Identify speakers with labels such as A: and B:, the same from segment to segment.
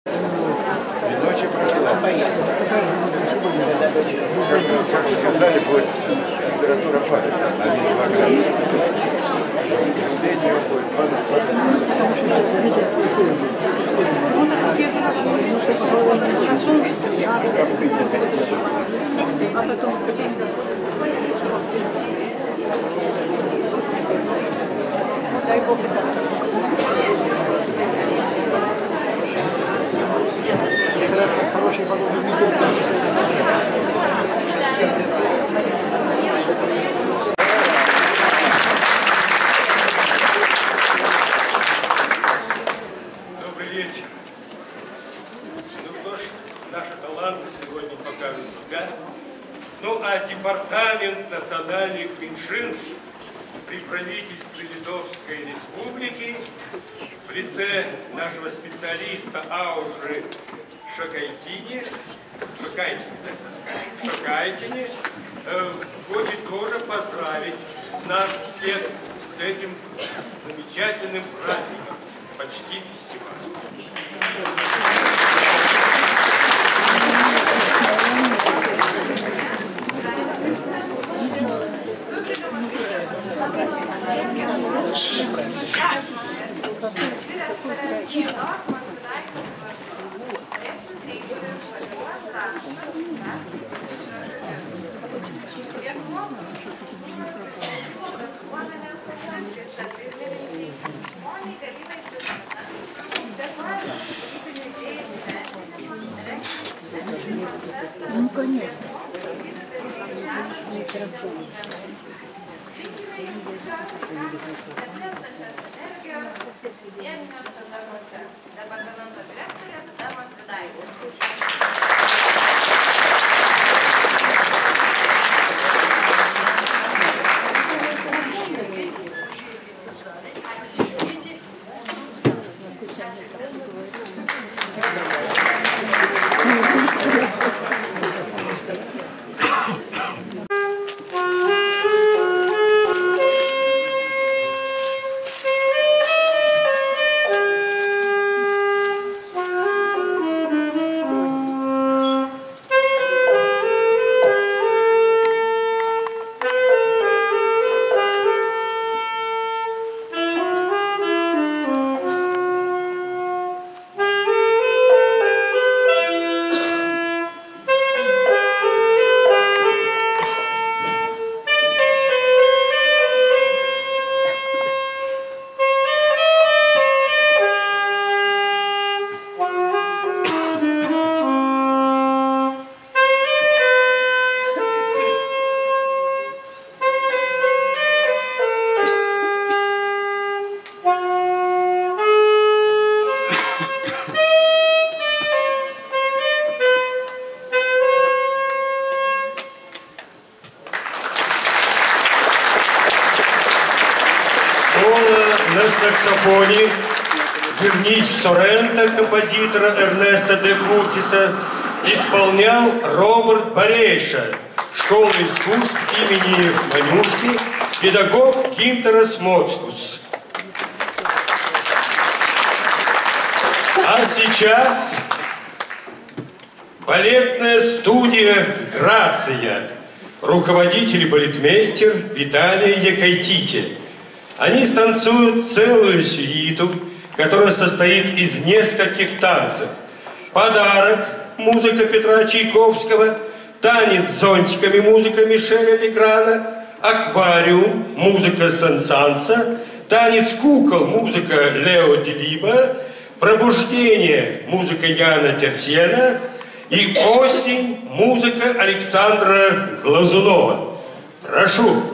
A: Ночи прошла. Как сказали, будет температура падать на 1-2 градуса. В воскресенье будет падать.
B: А потом дай Бог. Хороший погодный день.
C: Добрый вечер. Ну что ж, наши таланты сегодня покажут себя. Ну а департамент национальных меньшинств при правительстве Литовской Республики в лице нашего специалиста Аужи Шокайтине хочет тоже поздравить нас всех с этим замечательным праздником, почти фестивалем.
B: Ну, конечно.
C: На саксофоне «Вернись в Соренто» композитора Эрнеста де Куртиса исполнял Роберт Барейша, школа искусств имени Манюшки, педагог Гинтерас Моцкус. А сейчас балетная студия «Грация», руководитель и балетмейстер Виталий Якайтите. Они станцуют целую сюиту, которая состоит из нескольких танцев. «Подарок» – музыка Петра Чайковского, «Танец с зонтиками» – музыка Мишеля Леграна, «Аквариум» – музыка Сен-Санса, «Танец кукол» – музыка Лео Делиба, «Пробуждение» – музыка Яна Терсена и «Осень» – музыка Александра Глазунова. Прошу.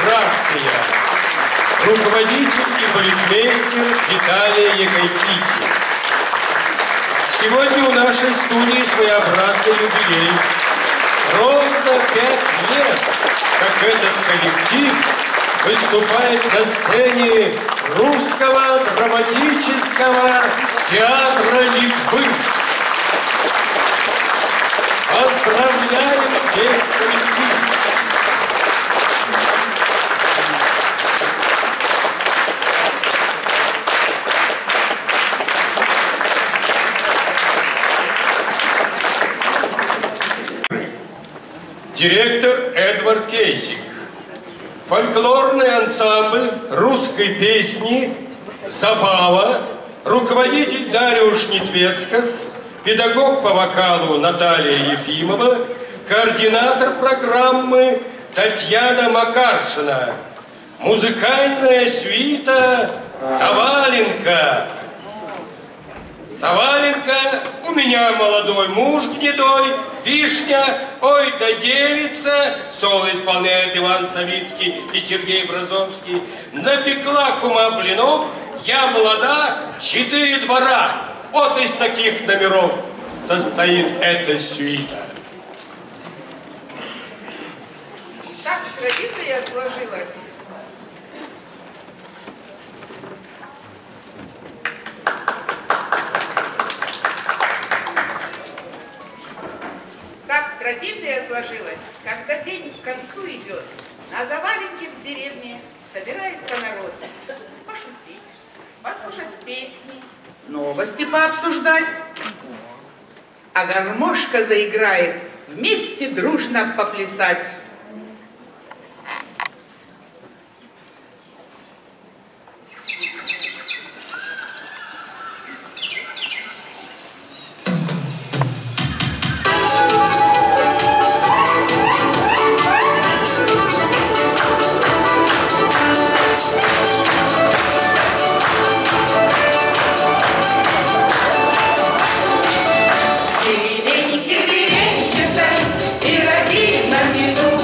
C: Грация, руководитель и балетмейстер Виталия Якайтити. Сегодня у нашей студии своеобразный юбилей. Ровно 5 лет, как этот коллектив выступает на сцене Русского драматического театра Литвы. Поздравляем весь коллектив! Директор Эдвард Кейсик. Фольклорный ансамбль русской песни «Забава», руководитель Дариуш Нетвецкас, педагог по вокалу Наталья Ефимова, координатор программы Татьяна Макаршина, музыкальная сюита «Саваленко». Саваленко, у меня молодой муж гнедой, вишня, ой да девица, соло исполняет Иван Савицкий и Сергей Бразовский, напекла кума блинов, я молода, 4 двора. Вот из таких номеров состоит эта сюита.
B: Так традиция сложилась. Традиция сложилась, когда день к концу идет, на заваленке в деревне собирается народ пошутить, послушать песни, новости пообсуждать. А гармошка заиграет, вместе дружно поплясать. Деревеньки, деревенщица, пироги на виду.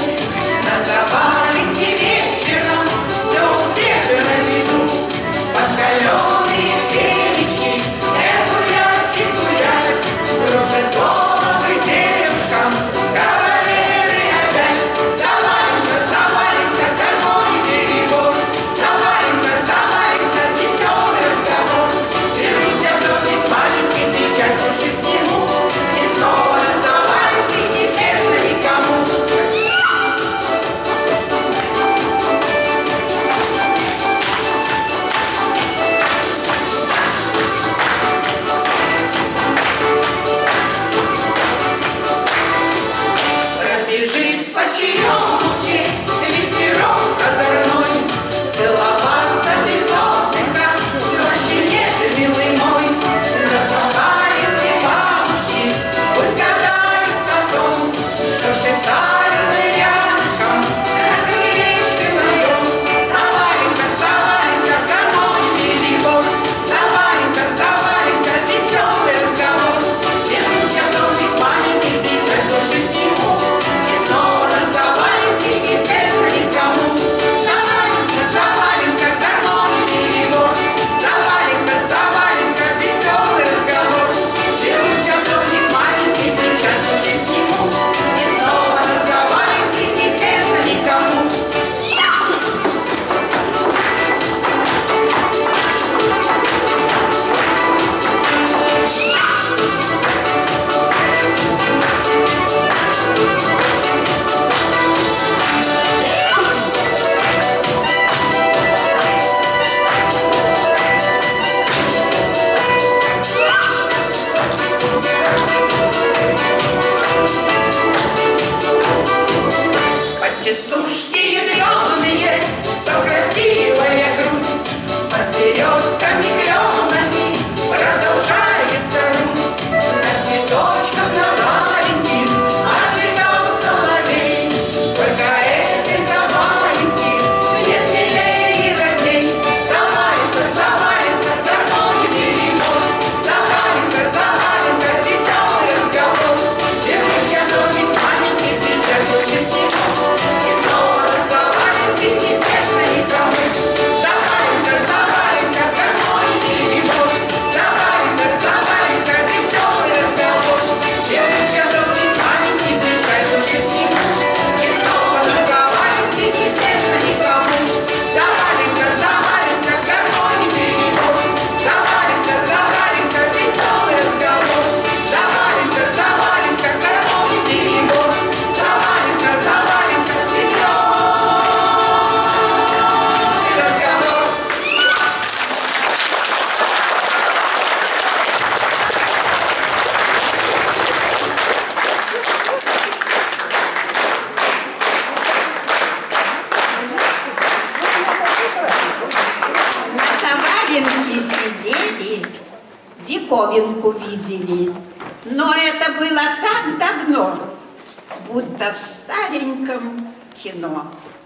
D: диковинку видели. Но это было так давно, будто в стареньком кино.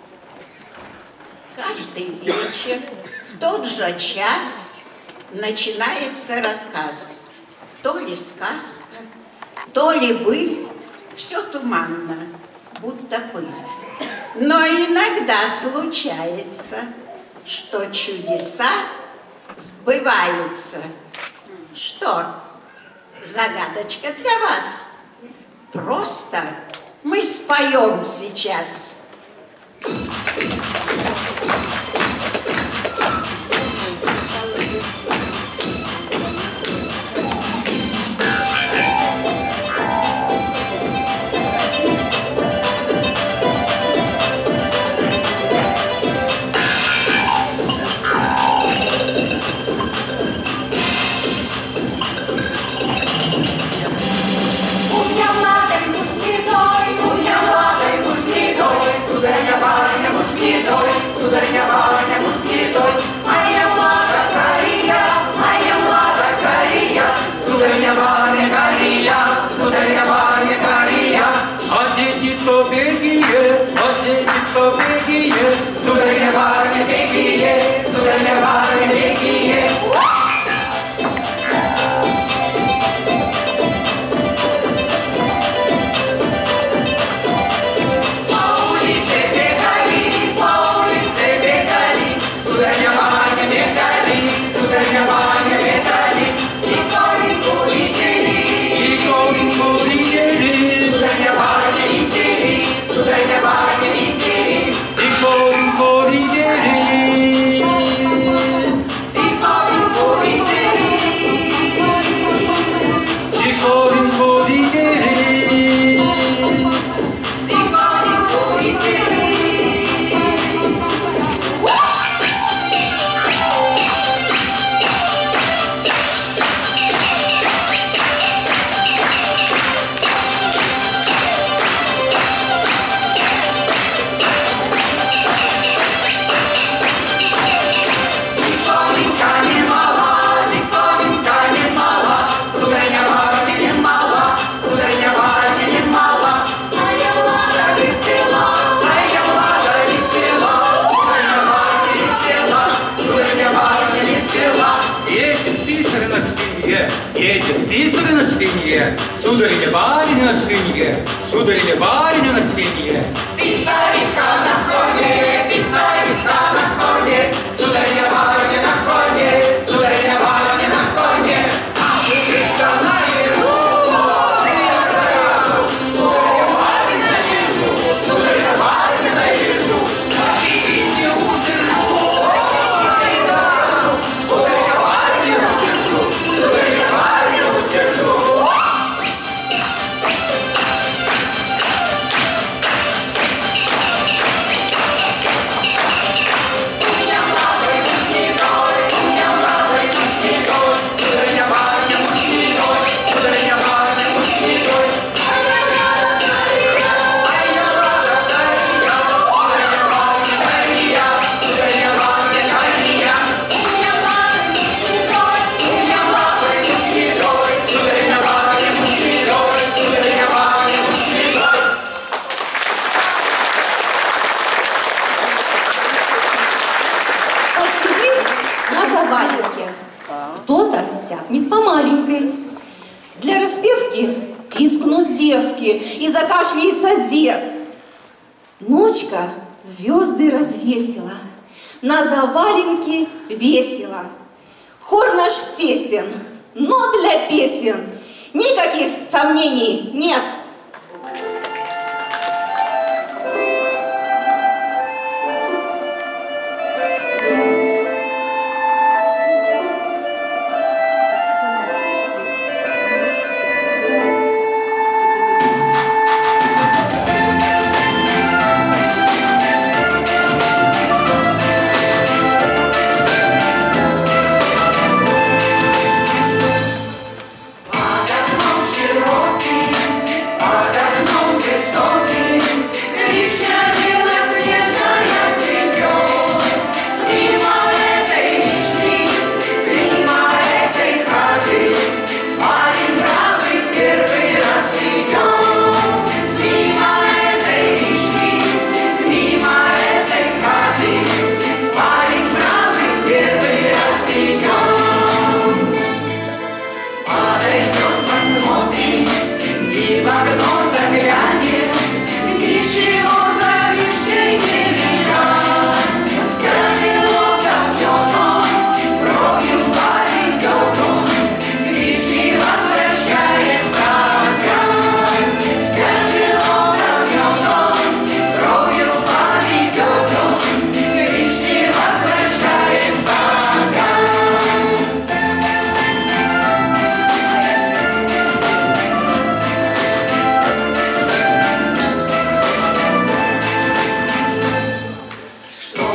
D: Каждый вечер в тот же час начинается рассказ. То ли сказка, то ли быль, все туманно, будто пыль. Но иногда случается, что чудеса сбываются. Что, загадочка для вас? Просто мы споем сейчас.
E: Сударыня, барыня, муж не той, моя млада Кария, моя млада Кария, сударыня, барыня Кария, сударыня, барыня Кария. А дети-то бегие, сударыня, барыня бегие, сударыня, барыня бегие.
F: Едет писарь на свинье, сударыня, барыня на свинье, сударыня, барыня на свинье.
E: Писаренька на коне, писаренька на коне, сударыня, барыня на коне, сударыня, барыня на коне. А пушечка наверху, сударыня, барыня наверху, сударыня, барыня наверху. И не удержу, сударыня, барыня удержу, сударыня, барыня удержу.
G: Кто-то тяпнет по маленькой. Для распевки пискнут девки и закашляется дед. Ночка звезды развесила, на заваленке весело. Хор наш тесен, но для песен никаких сомнений нет.
E: Широкий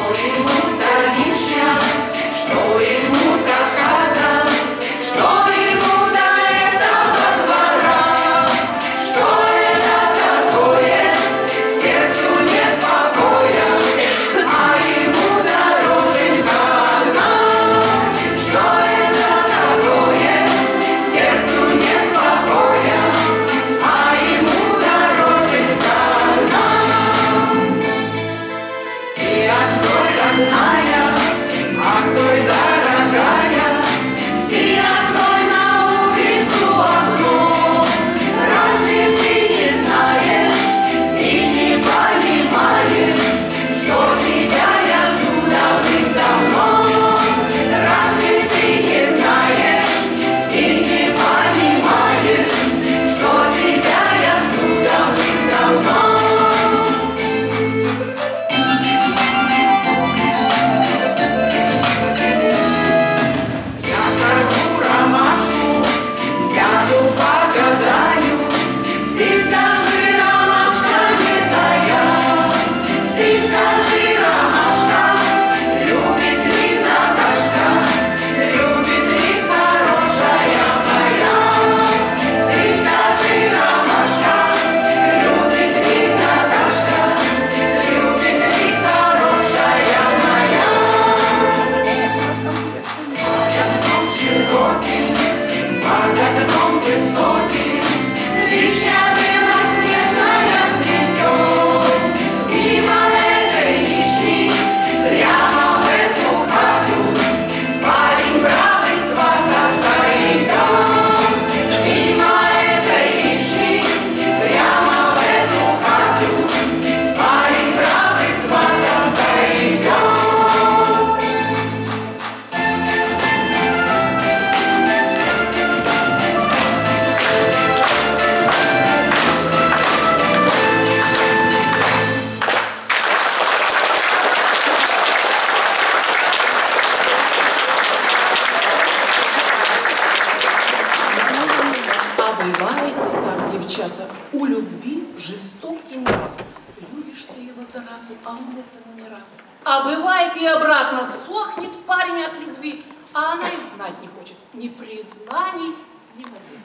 H: девчата, у любви жестокий нрав. Любишь ты его заразу, а он этого не рад. А бывает и обратно, сохнет парень от любви, а она и знать не хочет ни признаний, ни молитв.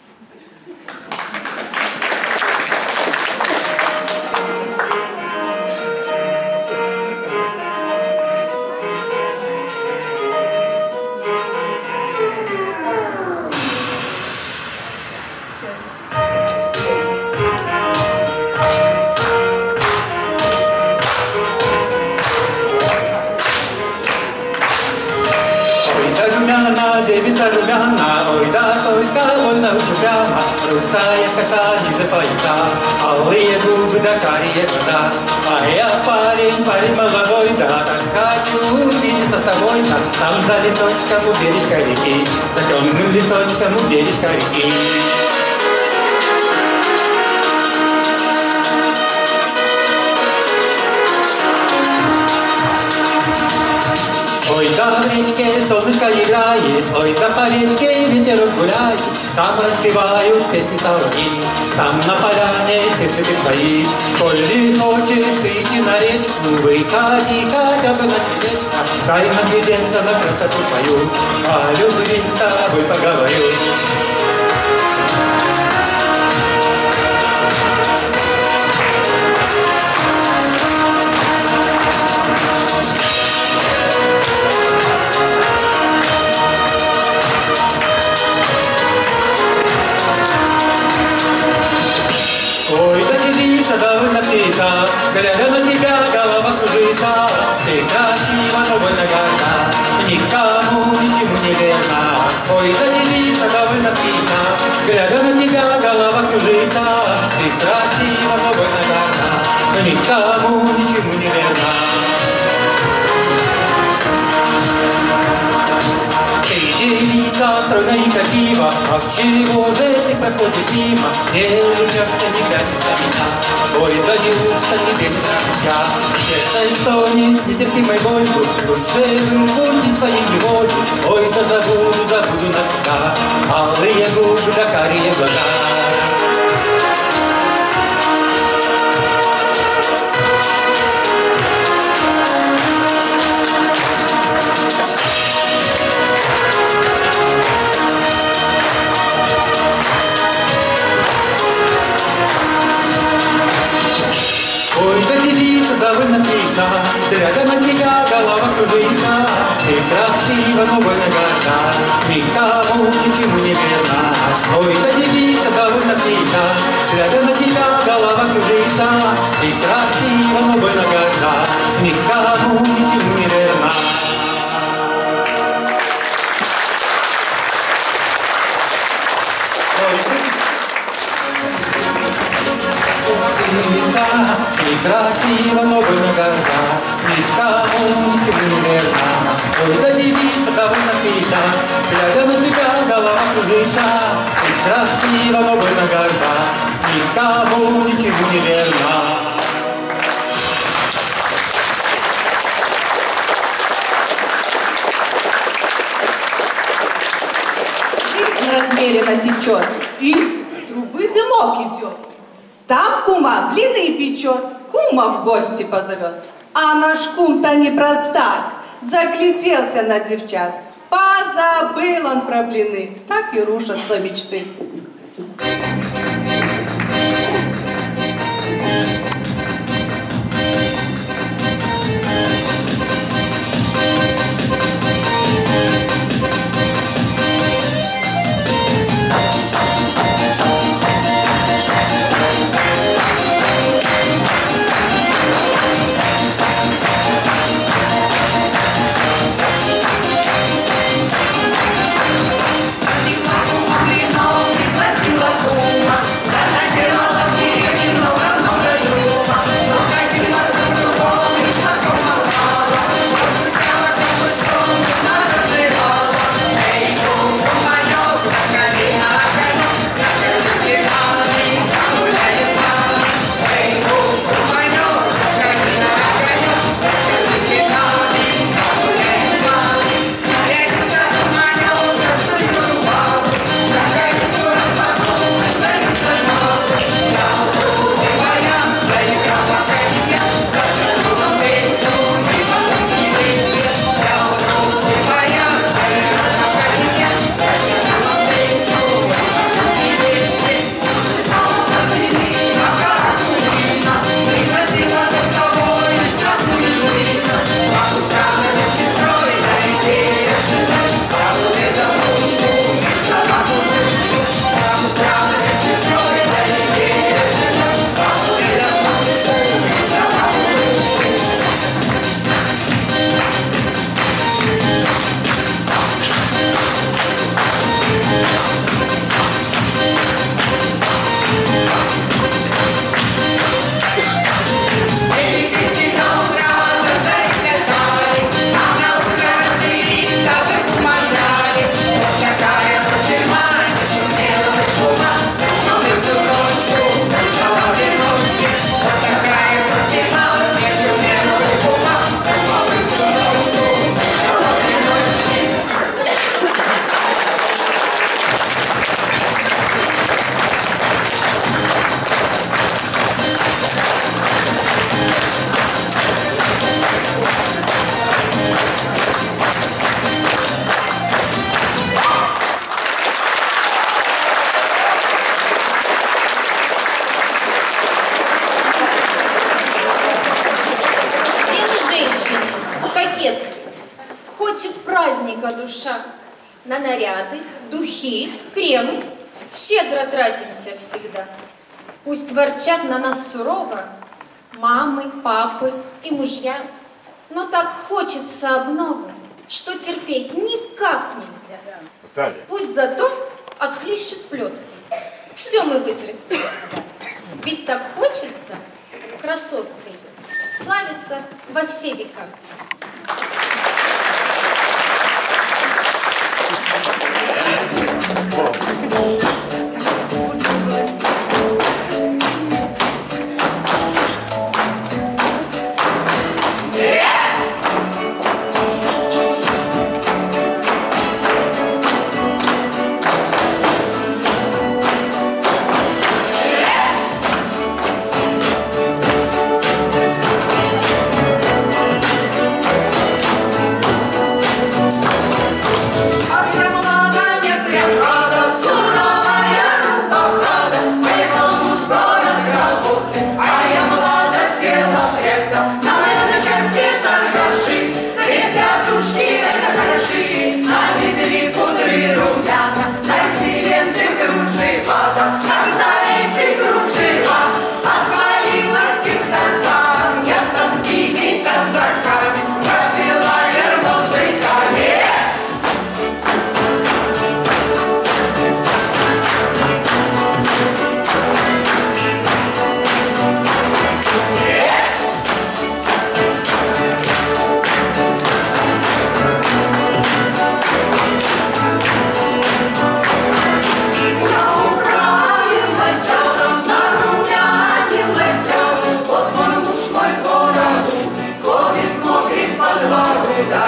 F: Девица румяна, ой да, только больно уж прямо, русая коса ниже пояса, алые губы да карие глаза. А я парень молодой, да, так хочу увидеться с тобой, да, там за лесочком у бережка реки, за темным лесочком у бережка реки. Ой, да в речке солнышко играет, ой, да по речке ветерок гуляет, там распевают песни соловьи, там на поляне все цветы твои. Коли хочешь ты идти на речку, выходи хотя бы на сердечко, дай наглядеться на красоту твою, о любви с тобой поговорю. Ой, да девица, довольно птица, глядя на тебя, голова кружится. Ты красива, но больно горда, никому ничему не верна. Ой, да девица, довольно птица, глядя на тебя, голова кружится. Ты красива, но больно горда, никому ничему не верна. Девица, стройна и красива, а чего же ты проходишь мимо? Не любишься, не глядя на меня. Ой, да неужто тебе не нравится? Сердце стонет нетерпимой болью, лучше выпустить своей неволю. Ой, да забуду навсегда алые губы да карие глаза. кружится, и красиво, но больно горда, никому ничему не верна. Ой, да девица довольно птица, глядя на тебя голова кружится, и красиво, но больно горда, никому ничему не верна. И красиво, но больно горда, никому ничего не верна. Ой, да девица довольно птица, глядя на тебя голова кружится, и красиво, но больно горда, никому ничего не верна.
G: Жизнь размеренно течет, из трубы дымок идет. Там кума блины печет, кума в гости позовет. А наш кум-то не простак, загляделся на девчат. Позабыл он про блины, так и рушатся мечты.
I: Душа на наряды, духи, кремы. Щедро тратимся всегда. Пусть ворчат на нас сурово мамы, папы и мужья, но так хочется обновы, что терпеть никак нельзя.
A: Далее.
I: Пусть зато отхлещут плетки. Все мы вытерпим всегда. Ведь так хочется красоткой славиться во все века.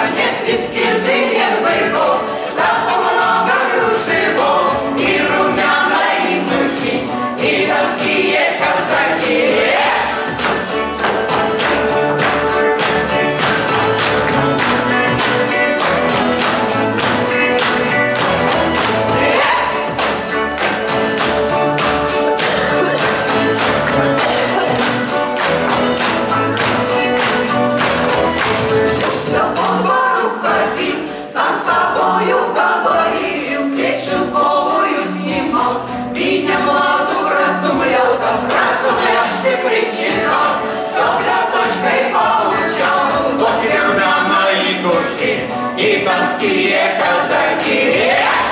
E: нет из скирды первый год, зато много кружевов, и румяные духи, и донские казаки. И донские казаки.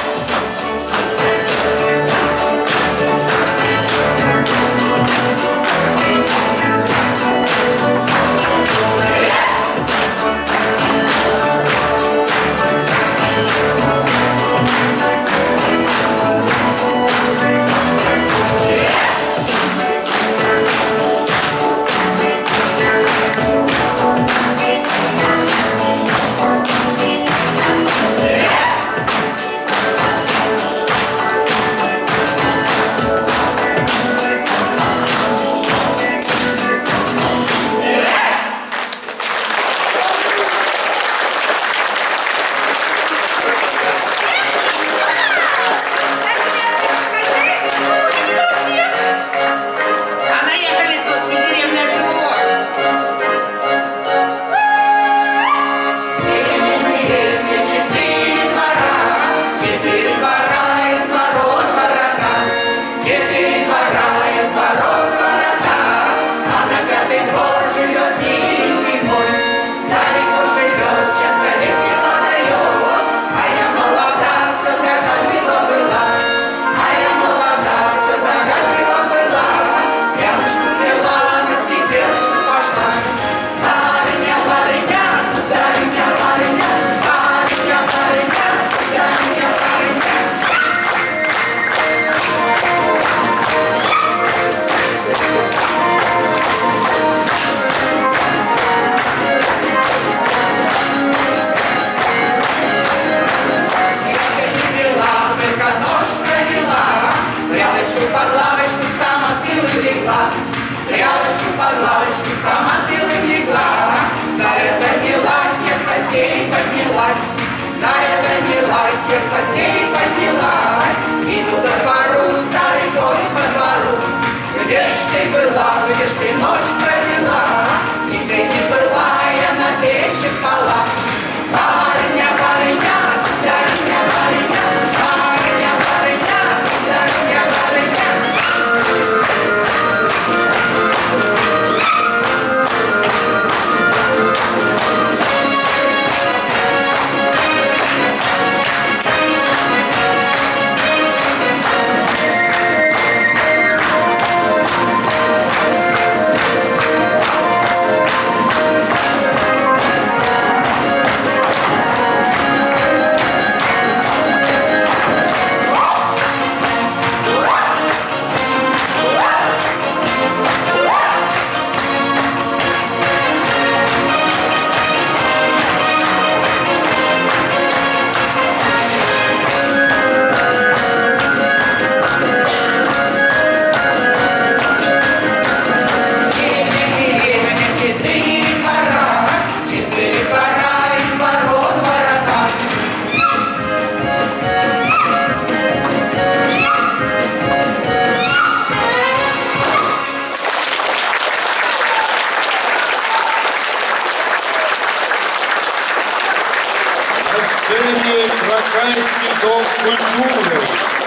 C: Кракайский дом культуры.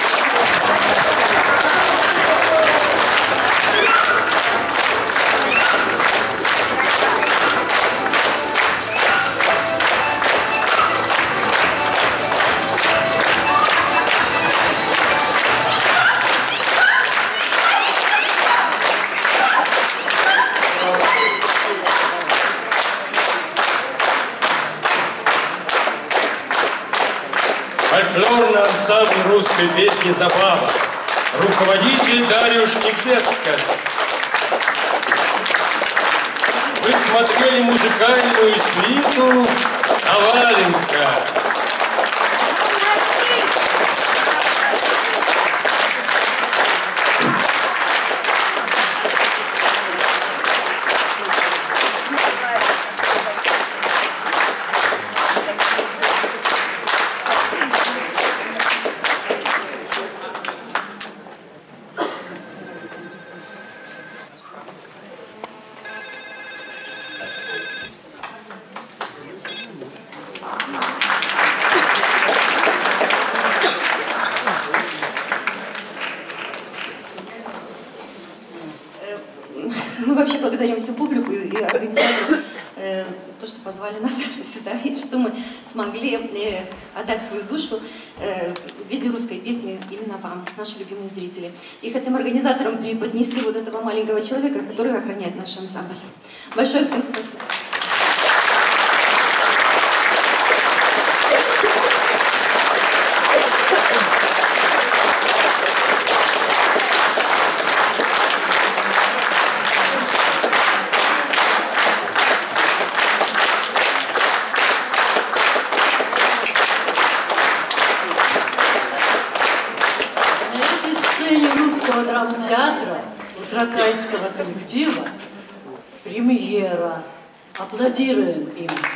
C: Фольклорный ансамбль русской песни «Забава». Руководитель Дарьюш Никнецкая. Вы смотрели музыкальную свиту Заваленка.
J: Мы вообще благодарим всю публику и организаторов, то, что позвали нас сюда, и что мы смогли отдать свою душу в виде русской песни именно вам, наши любимые зрители. И хотим организаторам преподнести вот этого маленького человека, который охраняет наш ансамбль. Большое всем спасибо.
K: Драмтеатра у Тракайского коллектива премьера. Аплодируем им.